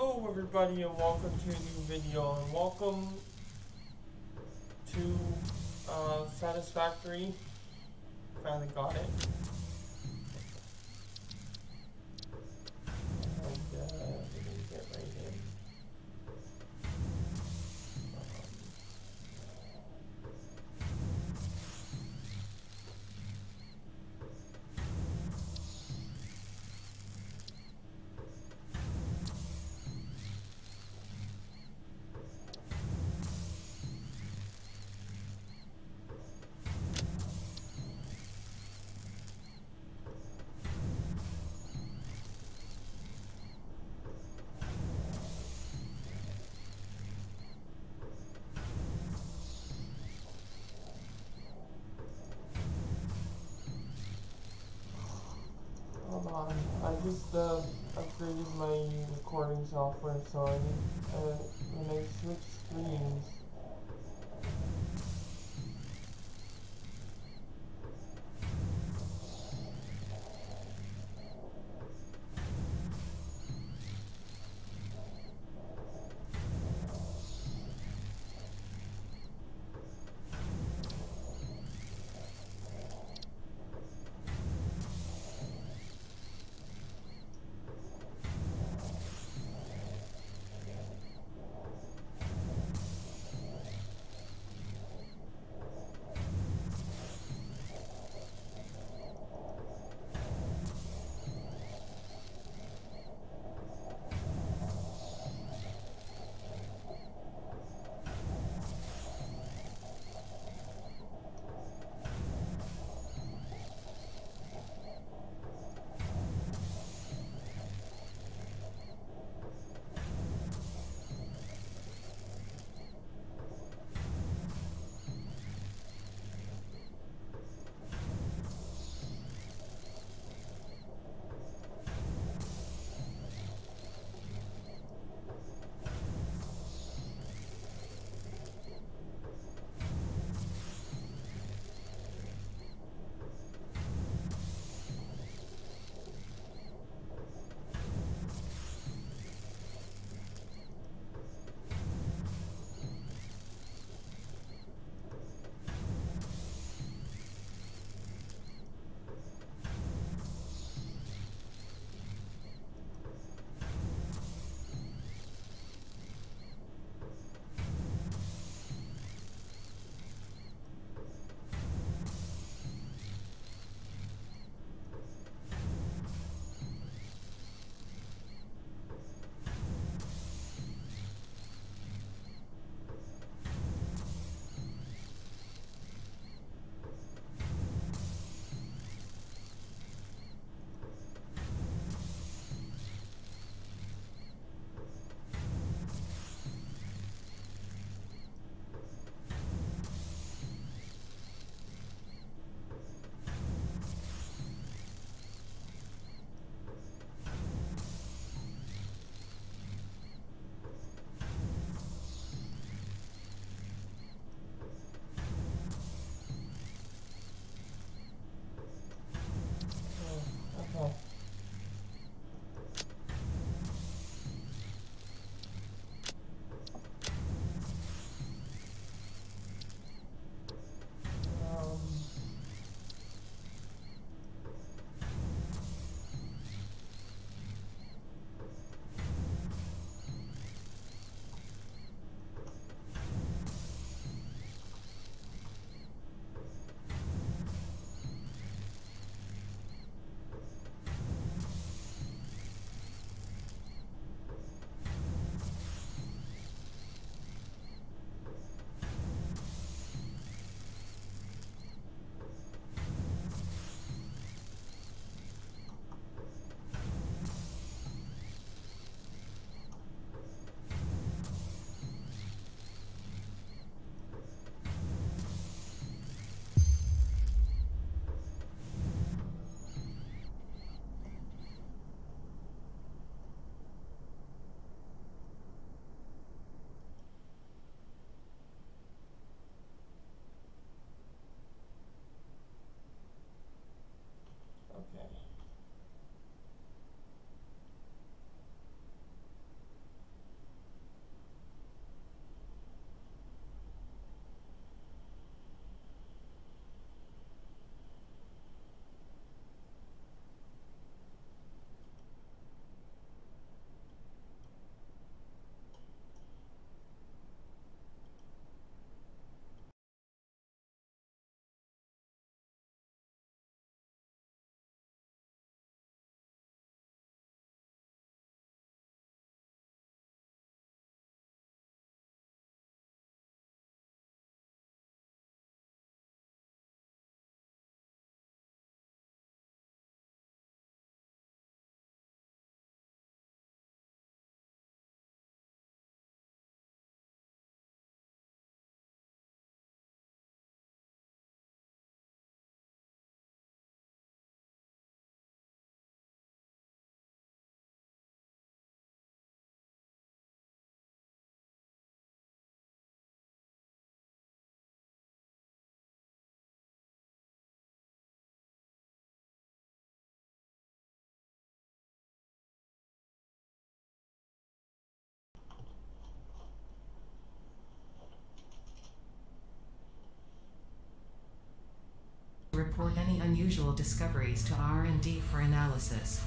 Hello everybody and welcome to a new video and welcome to Satisfactory. Finally got it. And we're gonna get right in. Hold on, I just upgraded my recording software, so I need, when I switch screens, okay. Um, okay. report any unusual discoveries to R&D for analysis.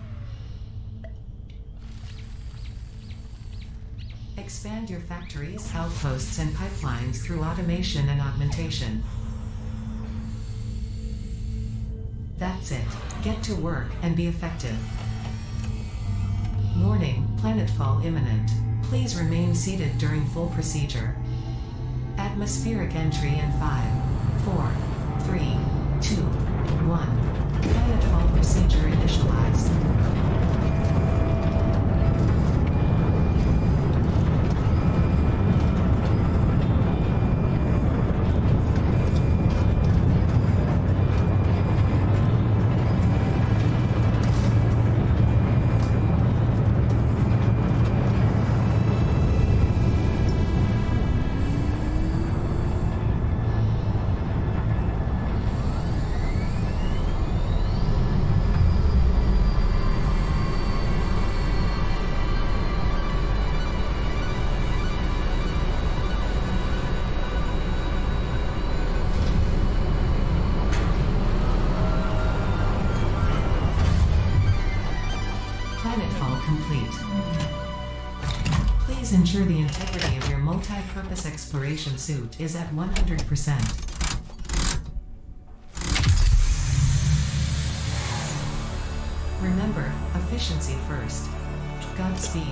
Expand your factories, outposts, and pipelines through automation and augmentation. That's it. Get to work and be effective. Warning, planetfall imminent. Please remain seated during full procedure. Atmospheric entry in 5, 4, 3, 2, 1. Planetfall procedure initialized. Planetfall complete. Please ensure the integrity of your multi-purpose exploration suit is at 100%. Remember, efficiency first. Godspeed.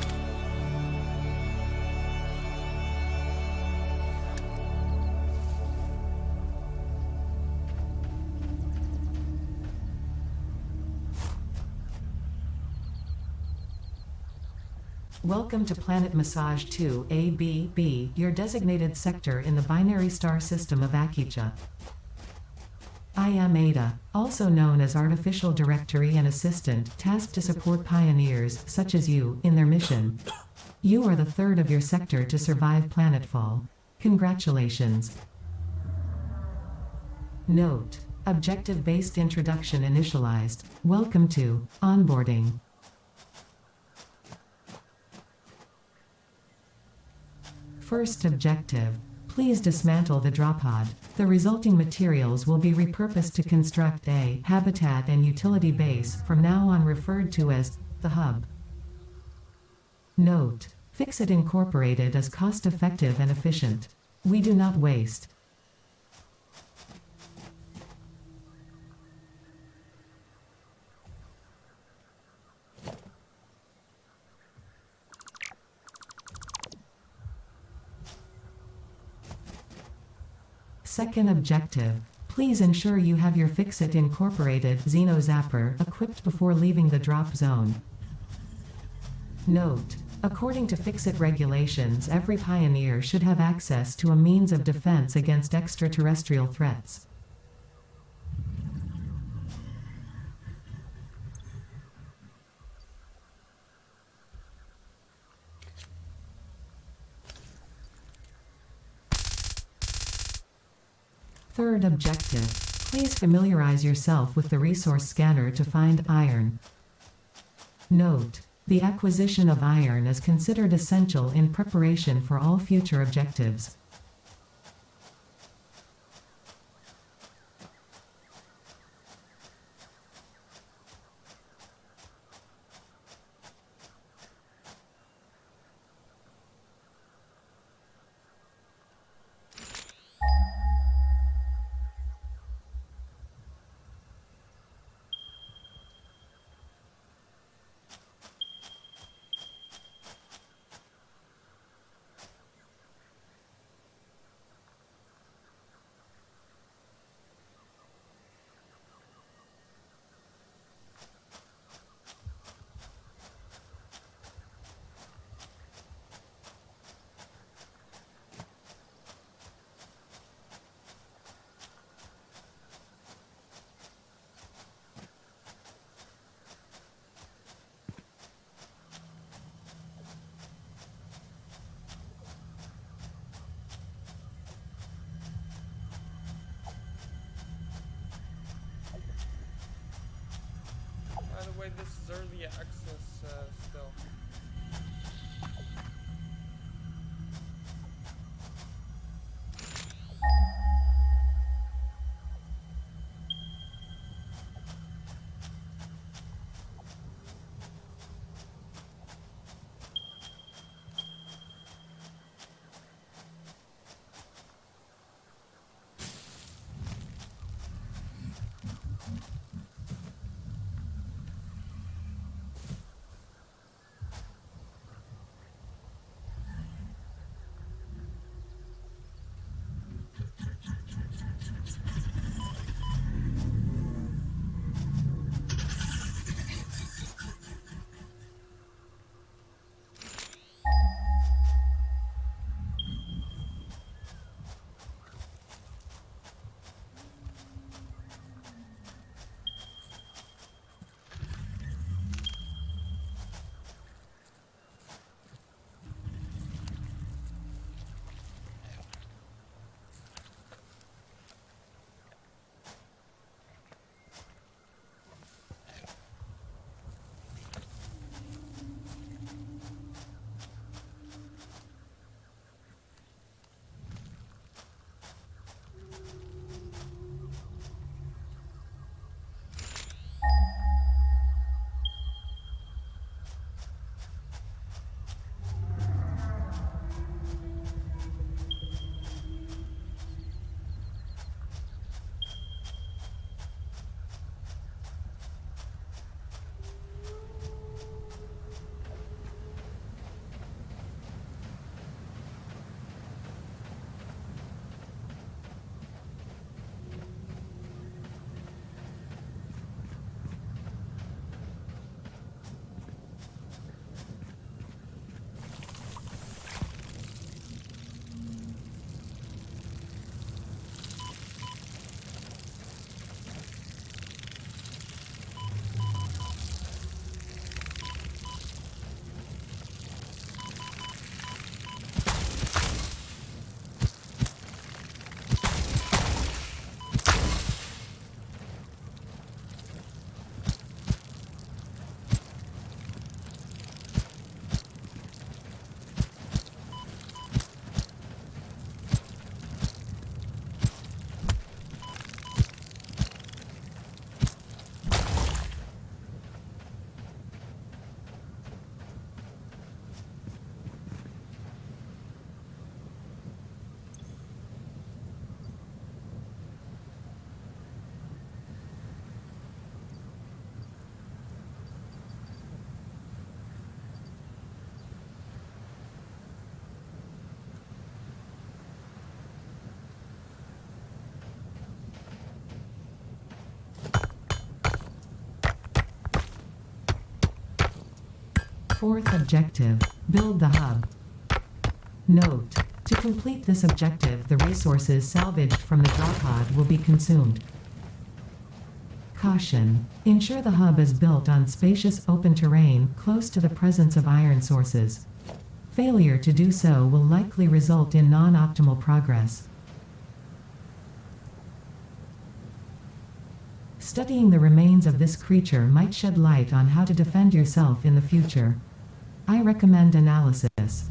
Welcome to Planet Massage 2 ABB, your designated sector in the binary star system of Akicha. I am Ada, also known as Artificial Directory and Assistant, tasked to support pioneers, such as you, in their mission. You are the third of your sector to survive planetfall. Congratulations. Note: objective-based introduction initialized. Welcome to onboarding. First objective: please dismantle the drop pod. The resulting materials will be repurposed to construct a habitat and utility base, from now on referred to as the hub. Note: Fixit Incorporated is cost-effective and efficient. We do not waste. Second objective: please ensure you have your Fixit Incorporated Xenozapper equipped before leaving the drop zone. Note: according to Fixit regulations, every pioneer should have access to a means of defense against extraterrestrial threats. Third objective: please familiarize yourself with the resource scanner to find iron. Note: the acquisition of iron is considered essential in preparation for all future objectives. By the way, this is early access still. Fourth objective, build the hub. Note: to complete this objective, the resources salvaged from the drop pod will be consumed. Caution: ensure the hub is built on spacious open terrain close to the presence of iron sources. Failure to do so will likely result in non-optimal progress. Studying the remains of this creature might shed light on how to defend yourself in the future. I recommend analysis.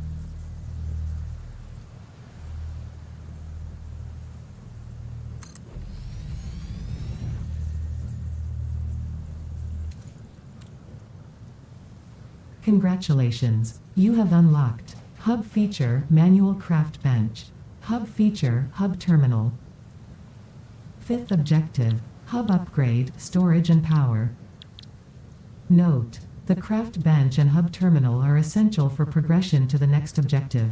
Congratulations, you have unlocked Hub Feature Manual Craft Bench. Hub Feature Hub Terminal. Fifth objective, Hub Upgrade Storage and Power. Note: the craft bench and hub terminal are essential for progression to the next objective.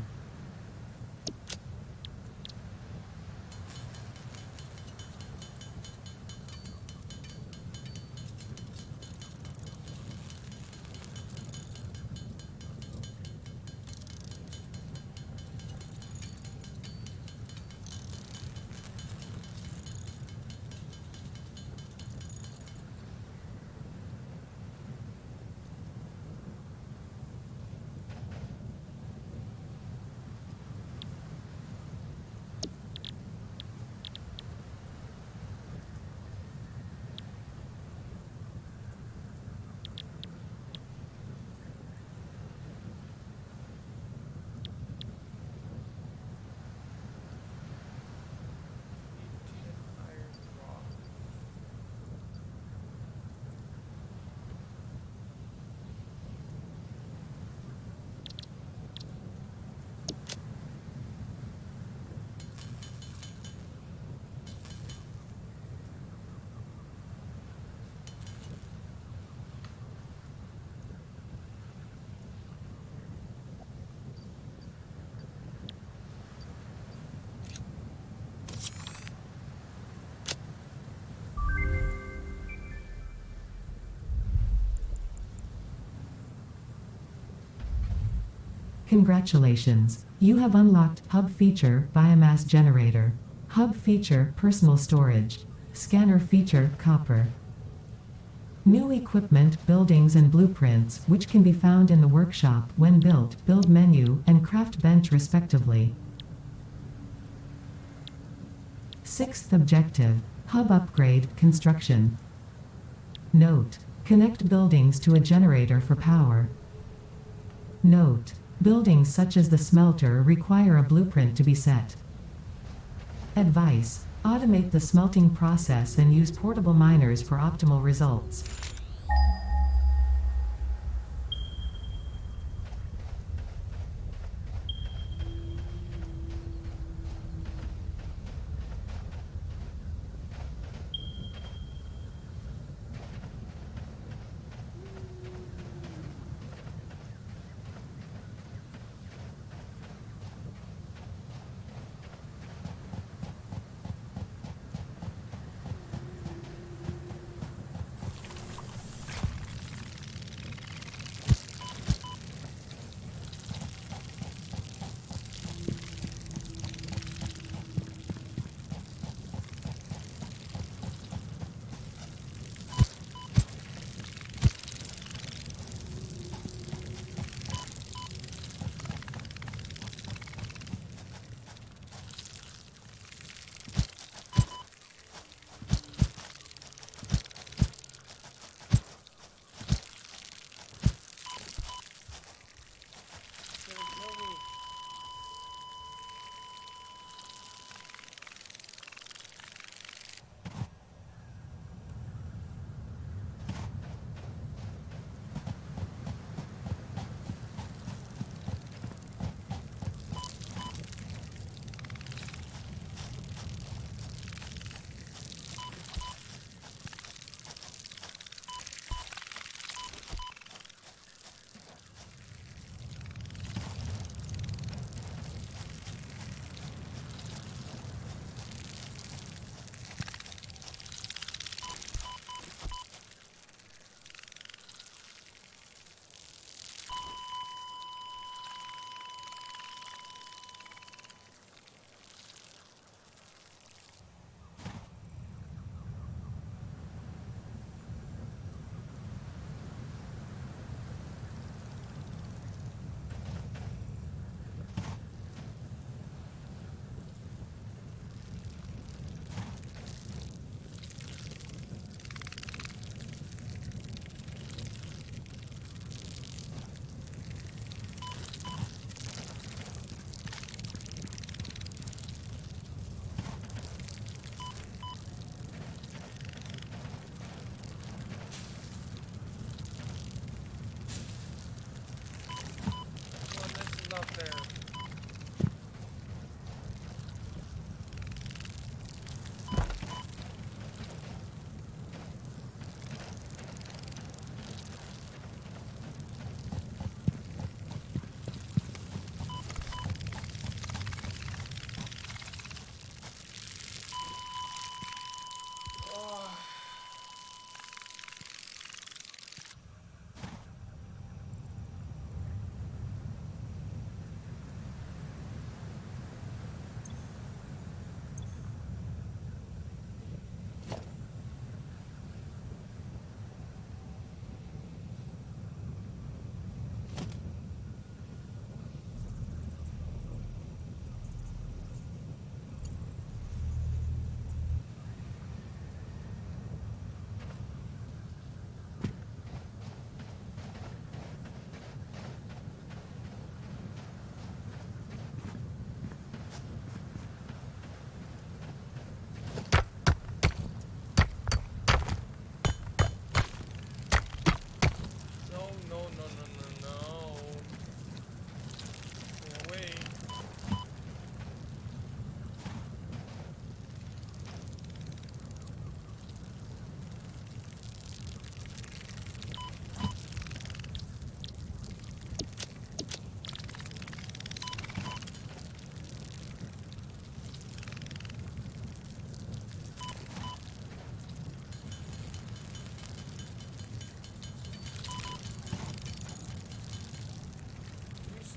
Congratulations, you have unlocked Hub Feature Biomass Generator. Hub Feature Personal Storage. Scanner Feature Copper. New equipment, buildings and blueprints, which can be found in the workshop when built, build menu, and craft bench respectively. Sixth objective, Hub Upgrade Construction. Note: connect buildings to a generator for power. Note: buildings such as the smelter require a blueprint to be set. Advice: automate the smelting process and use portable miners for optimal results.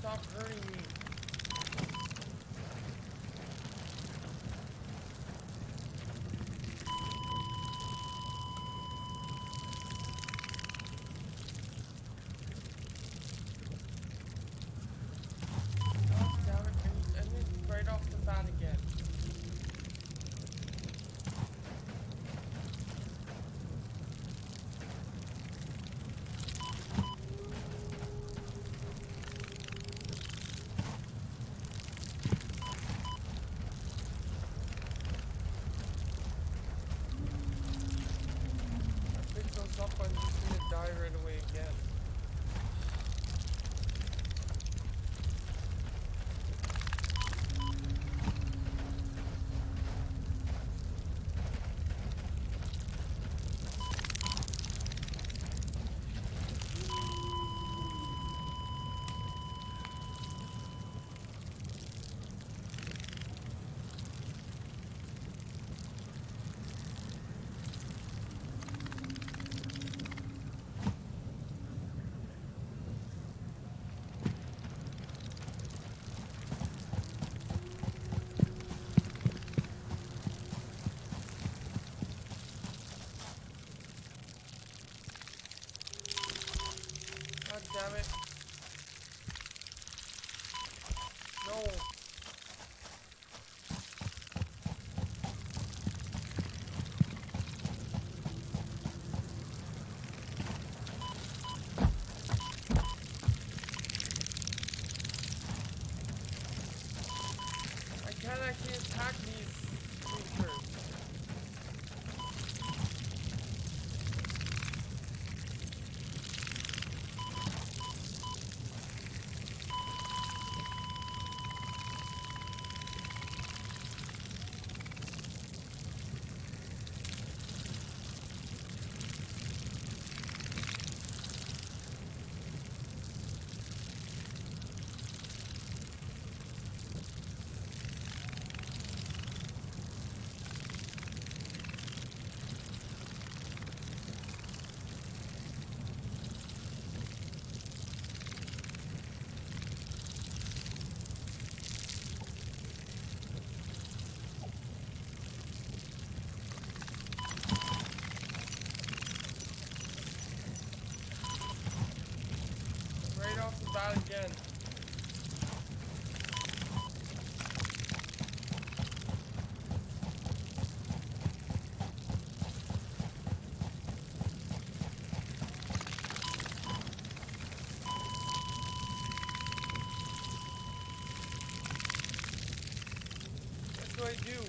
stop hurting me. God damn it, and it's right off the bat again. Up, I'm just gonna die right away again. God damn it. No. I can't actually attack these creatures. Right off the bat again. What do I do?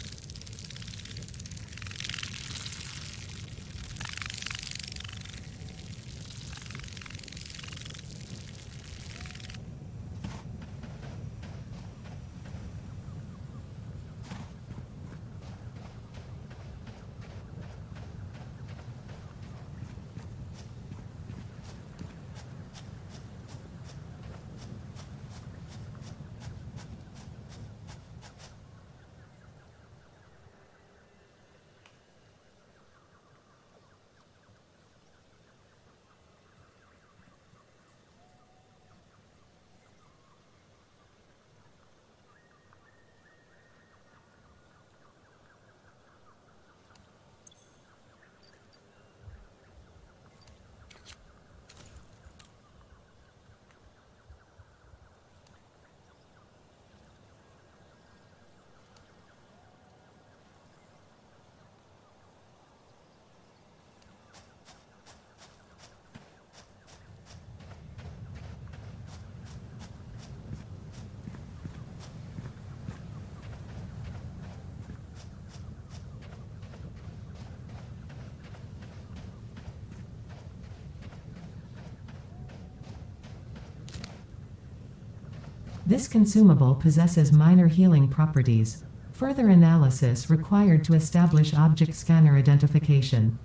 This consumable possesses minor healing properties. Further analysis required to establish object scanner identification.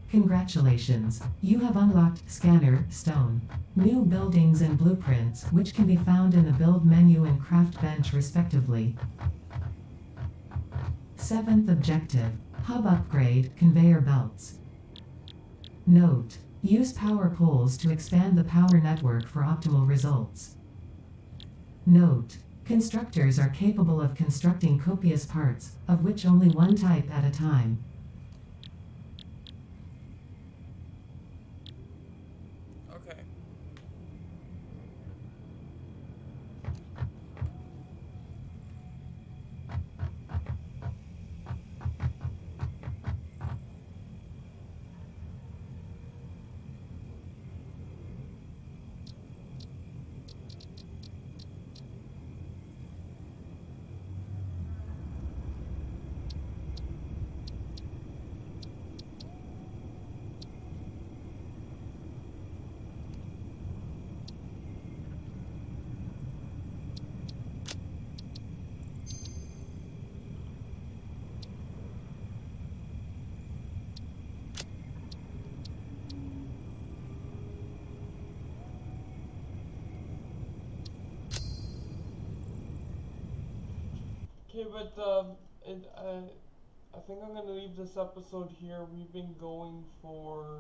Congratulations, you have unlocked Scanner Stone. New buildings and blueprints, which can be found in the build menu and craft bench respectively. 7th objective, hub upgrade, conveyor belts. Note, use power poles to expand the power network for optimal results. Note, constructors are capable of constructing copious parts, of which only one type at a time. Okay. Okay, but I think I'm gonna leave this episode here. We've been going for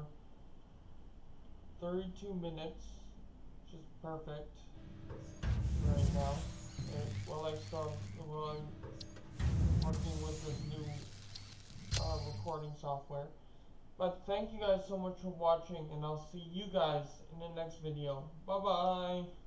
32 minutes, which is perfect right now. And while I'm working with this new recording software. But thank you guys so much for watching, and I'll see you guys in the next video. Bye bye.